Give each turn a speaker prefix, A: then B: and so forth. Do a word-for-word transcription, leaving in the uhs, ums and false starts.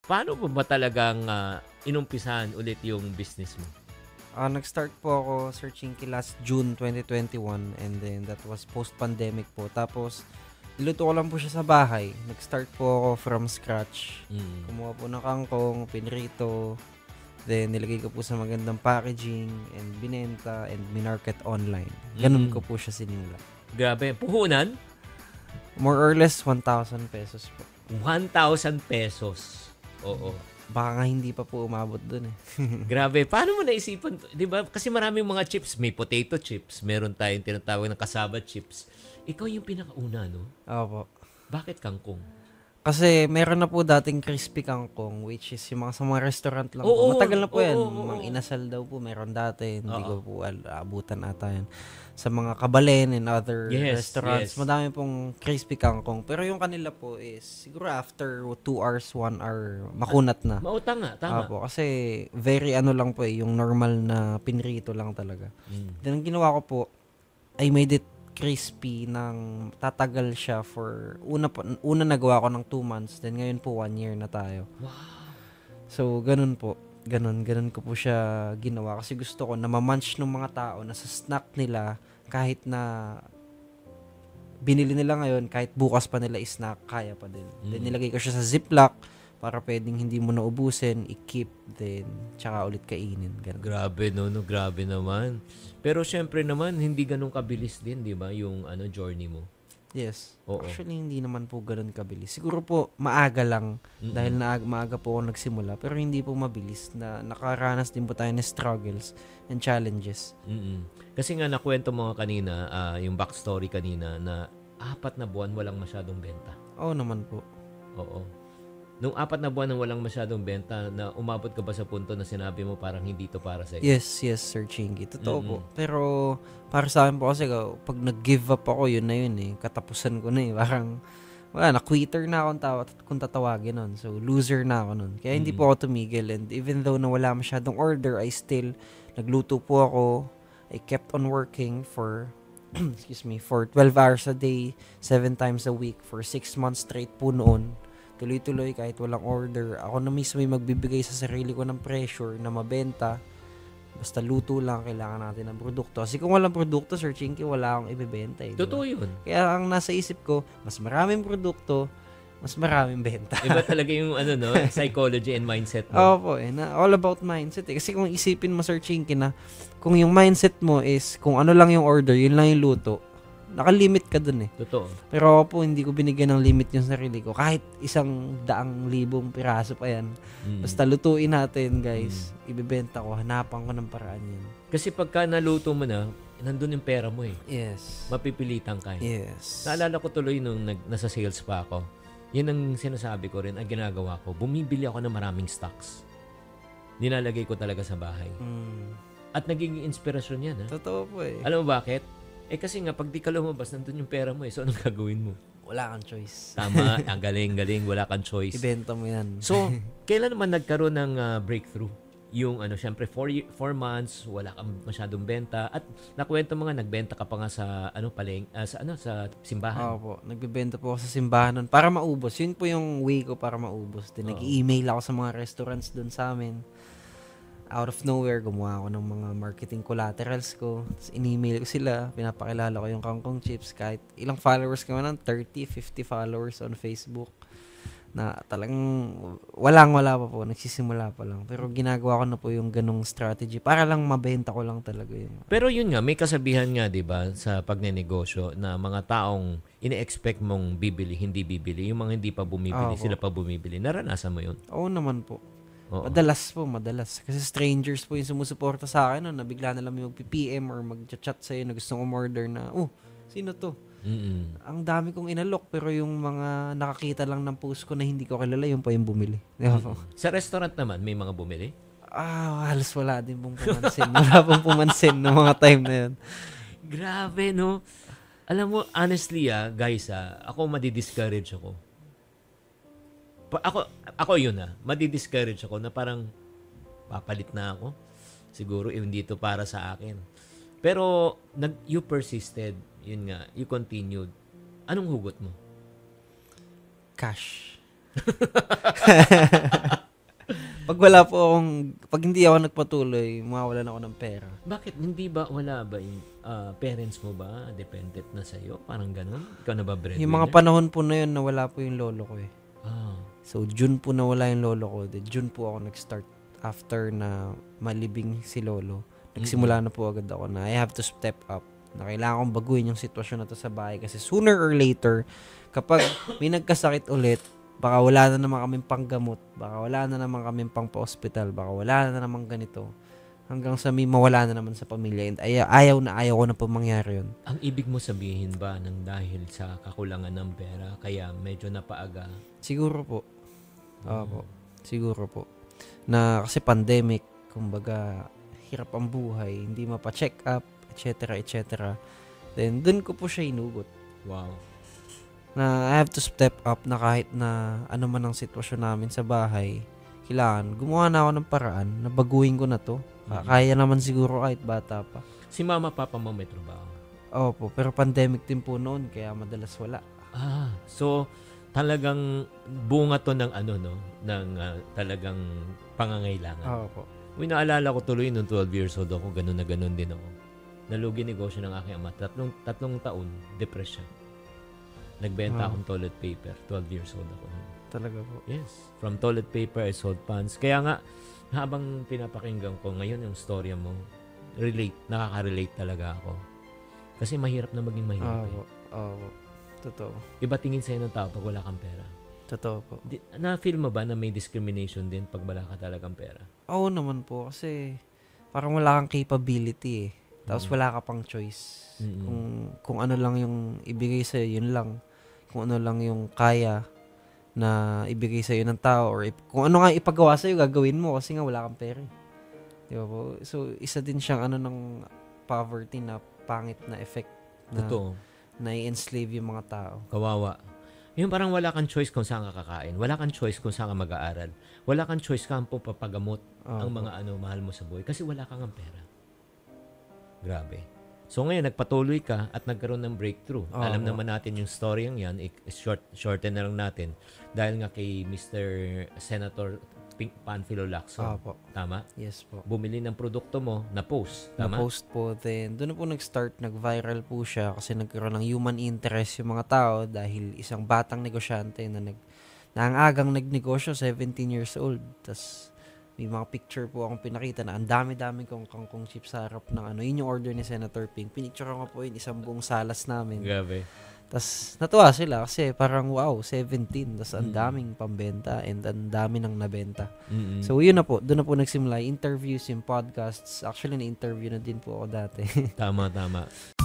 A: paano mo ba talagang uh, inumpisahan ulit yung business mo?
B: Uh, nag-start po ako Sir Chinky last June twenty twenty-one and then that was post-pandemic po. Tapos, niluto ko lang po siya sa bahay. Nag-start po ako from scratch.
A: Mm.
B: Kumuha po ng kangkong, pinrito, then nilagay ko po sa magandang packaging and binenta and minarket online. Ganun
A: Mm.
B: ko po siya sinimula.
A: Grabe. Puhunan?
B: More or less one thousand pesos po.
A: one thousand pesos. Oo.
B: Baka nga hindi pa po umabot dun eh.
A: Grabe. Paano mo naisipan? Di ba? Kasi maraming mga chips. May potato chips. Meron tayong tinatawag na cassava chips. Ikaw yung pinakauna, no?
B: Opo.
A: Bakit kangkong?
B: Kasi meron na po dating crispy kangkong which is yung mga sa mga restaurant lang
A: Oo,
B: po. Matagal na po
A: oo,
B: yan.
A: oo, oo.
B: Mga inasal daw po meron dati. Hindi
A: Oo.
B: ko po al- abutan ata yan. Sa mga kabalen and other
A: Yes,
B: restaurants,
A: yes.
B: madami pong crispy kangkong. Pero yung kanila po is siguro after two hours, one hour, makunat na.
A: Mauta nga. Tama.
B: Apo, kasi very ano lang po eh, yung normal na pinrito lang talaga.
A: Mm.
B: Then ang ginawa ko po, I made it crispy ng tatagal siya for una po, una nagawa ko ng two months then ngayon po one year na tayo.
A: Wow.
B: So ganun po. Ganun, ganun ko po siya ginawa kasi gusto ko na ma-munch ng mga tao na sa snack nila kahit na binili nila ngayon kahit bukas pa nila i-snack kaya pa din.
A: Mm.
B: Then nilagay ko siya sa Ziploc para pwedeng hindi mo na ubusin, i-keep then tsaka ulit kainin. Ganun.
A: Grabe, no? no grabe naman. Pero syempre naman, hindi ganun kabilis din, di ba? Yung ano, journey mo.
B: Yes.
A: Oo.
B: Actually, hindi naman po ganun kabilis. Siguro po, maaga lang.
A: Mm-mm.
B: Dahil na, maaga po ako nagsimula. Pero hindi po mabilis. Na nakaranas din po tayo ng struggles and challenges.
A: Mm-mm. Kasi nga, nakwento mo nga kanina, ah, yung backstory kanina, na apat na buwan walang masyadong benta.
B: Oo naman po.
A: Oo. Nung apat na buwan nang walang masyadong benta, na umabot ka ba sa punto na sinabi mo parang hindi to para sa'yo?
B: Yes, yes, Sir Chingy. Totoo
A: Mm-mm.
B: po. Pero, para sa akin po kasi, pag nag-give up ako, yun na yun eh. Katapusan ko na eh. Parang, wala na, quitter na akong tawa, kung tatawagin nun. So, loser na ako nun. Kaya hindi
A: Mm.
B: po ako tumigil. And even though na wala masyadong order, I still, nagluto po ako. I kept on working for, excuse me, for twelve hours a day, seven times a week, for six months straight po noon. Tuloy-tuloy kahit walang order. Ako na mismo yung magbibigay sa sarili ko ng pressure na mabenta. Basta luto lang, kailangan natin ng produkto. Kasi kung walang produkto, Sir Chinky, wala akong ibibenta eh.
A: Totoo
B: Diba?
A: yun.
B: Kaya ang nasa isip ko, mas maraming produkto, mas maraming benta.
A: Iba talaga yung ano, no? Psychology and mindset mo.
B: Oo po eh. Na all about mindset eh. Kasi kung isipin mo, Sir Chinky, na kung yung mindset mo is kung ano lang yung order, yun lang yung luto, nakalimit ka dun eh.
A: Totoo.
B: Pero ako po, hindi ko binigyan ng limit yung sarili ko. Kahit isang daang libong piraso pa yan.
A: Mm.
B: Basta lutuin natin, guys. Ibibenta ko. Hanapan ko ng paraan yan.
A: Kasi pagka naluto mo na, nandun yung pera mo eh.
B: Yes.
A: Mapipilitan ka eh.
B: Yes.
A: Naalala ko tuloy nung nag, nasa sales pa ako. Yan ang sinasabi ko rin, ang ginagawa ko. Bumibili ako ng maraming stocks. Nilalagay ko talaga sa bahay.
B: Mm.
A: At nagiging inspirasyon yan. Ha?
B: Totoo po eh.
A: Alam mo bakit? Eh kasi nga, pag di ka lumabas, nandun yung pera mo eh. So, anong gagawin mo?
B: Wala kang choice.
A: Tama, ang galing-galing, wala kang choice.
B: Ibenta mo yan.
A: So, kailan naman nagkaroon ng uh, breakthrough? Yung ano, syempre, four, y- four months, wala kang masyadong benta. At nakwento mo nga, nagbenta ka pa nga sa, ano, paleng, uh, sa, ano, sa simbahan.
B: Oo po. Nagbibenta po ako sa simbahan nun para maubos. Yun po yung way ko para maubos. Then,
A: Oo.
B: nag-email ako sa mga restaurants dun sa amin. Out of nowhere, gumawa ako ng mga marketing collaterals ko. Tapos, in-email ko sila. Pinapakilala ko yung kangkong chips. Kahit ilang followers ka man, thirty, fifty followers on Facebook. Na talagang walang-wala pa po. Nagsisimula pa lang. Pero ginagawa ko na po yung ganong strategy para lang mabenta ko lang talaga yun.
A: Pero yun nga, may kasabihan nga, di ba, sa pagnenegosyo na mga taong ine-expect mong bibili, hindi bibili. Yung mga hindi pa bumibili,
B: Oo.
A: sila pa bumibili. Naranasan mo yun?
B: Oo naman po.
A: Oo.
B: Madalas po, madalas. Kasi strangers po yung sumusuporta sa akin. No, na bigla na lang may mag-P M or mag-chat sa'yo na gustong umorder na, oh, sino to?
A: Mm-mm.
B: Ang dami kong inalok pero yung mga nakakita lang ng post ko na hindi ko kilala, yung pa yung bumili. Di ba po?
A: Sa restaurant naman, may mga bumili?
B: Ah, halos wala din pong pumansin. Wala pong pumansin ng mga time na yun.
A: Grabe, no? Alam mo, honestly, ah, guys, ah, ako madi-discourage ako. Pa- ako, ako yun, ah. Madi-discourage ako na parang papalit na ako. Siguro, eh, hindi to para sa akin. Pero, nag, you persisted. Yun nga, you continued. Anong hugot mo?
B: Cash. wala po akong, pag hindi ako nagpatuloy, mawawalan ako ng pera.
A: Bakit? Hindi ba, wala ba yung ah, parents mo ba dependent na sa'yo? Parang ganun? Ikaw na ba breadwinner?
B: Yung mga panahon po na yun, nawala po yung lolo ko eh.
A: Ah,
B: So, June po nawala yung lolo ko. Then, June po ako nag-start after na malibing si lolo. Nagsimula na po agad ako na I have to step up. Na kailangan kong baguhin yung sitwasyon na to sa bahay. Kasi sooner or later, kapag may nagkasakit ulit, baka wala na naman kaming panggamot, baka wala na naman kaming pang pa-hospital, baka wala na naman ganito. Hanggang sa may mawala na naman sa pamilya. And ayaw, ayaw na ayaw ko na po mangyari yun.
A: ang ibig mo sabihin ba ng dahil sa kakulangan ng pera, kaya medyo napaaga?
B: Siguro po. Oo po. Siguro po. Na kasi pandemic, kumbaga, hirap ang buhay, hindi mapa-check up, et cetera, et cetera. Then, dun ko po siya inugot.
A: Wow.
B: Na I have to step up na kahit na ano man ang sitwasyon namin sa bahay, kailangan, gumawa na ako ng paraan na baguhin ko na to. Ka- Kaya naman siguro kahit bata pa.
A: Si mama, papa mo may trabaho?
B: Opo, pero pandemic din po noon, kaya madalas wala.
A: Ah, so talagang bunga to ng ano, no? Ng ah, talagang pangangailangan.
B: Opo.
A: Uy, naalala ko tuloy nung twelve years old ako, ganun na ganun din ako. Nalugi negosyo ng aking ama. Tatlong, tatlong taon, depression. Nagbenta
B: Wow.
A: akong toilet paper. twelve years old ako.
B: Talaga po.
A: Yes. From toilet paper, I sold pants. Kaya nga, habang pinapakinggan ko ngayon yung storya mo, relate, nakaka-relate talaga ako. Kasi mahirap na maging mahirap.
B: Opo.
A: Eh.
B: Opo. Totoo.
A: Iba tingin sa'yo ng tao pag wala kang pera.
B: Totoo po.
A: Di, na-feel mo ba na may discrimination din pag wala ka talagang pera?
B: Oo naman po, kasi parang wala kang capability eh. Tapos
A: Mm.
B: wala ka pang choice.
A: Mm-mm.
B: Kung kung ano lang yung ibigay sa'yo, yun lang. Kung ano lang yung kaya na ibigay sa'yo ng tao, or ip- kung ano nga ipagawa sa'yo, gagawin mo kasi nga wala kang pera. eh. Di ba po? So, isa din siyang ano ng poverty na pangit na effect na,
A: Totoo.
B: na i-enslave yung mga tao.
A: Kawawa. Yung parang wala kang choice kung saan ka kakain. Wala kang choice kung saan ka mag-aaral. Wala kang choice kung po papagamot ang
B: Opo.
A: mga ano mahal mo sa buhay. Kasi wala kang ang pera. Grabe. So ngayon, nagpatuloy ka at nagkaroon ng breakthrough.
B: Oo.
A: Alam naman natin yung story yung yan. I- short, shorten na lang natin. Dahil nga kay Mister Senator Pink Panfilo Lacson.
B: Opo.
A: Tama?
B: Yes po.
A: Bumili ng produkto mo na post. Tama?
B: Na-post po. Then, doon na po nag-start, nag-viral po siya kasi nagkaroon ng human interest yung mga tao dahil isang batang negosyante na nag na ang agang nagnegosyo, seventeen years old. Tapos, may mga picture po akong pinakita na ang dami-dami kong kangkong chips sa harap ng ano. Yun yung order ni Senator Ping. Pinicture ko po yun, isang buong salas namin.
A: Grabe.
B: Tapos, natuwa sila kasi parang wow, seventeen. Tapos, ang
A: Mm.
B: daming pambenta and ang dami nang nabenta.
A: Mm-mm.
B: So, yun na po. Doon na po nagsimula. Interviews, yung podcasts. Actually, na-interview na din po ako dati.
A: Tama, tama.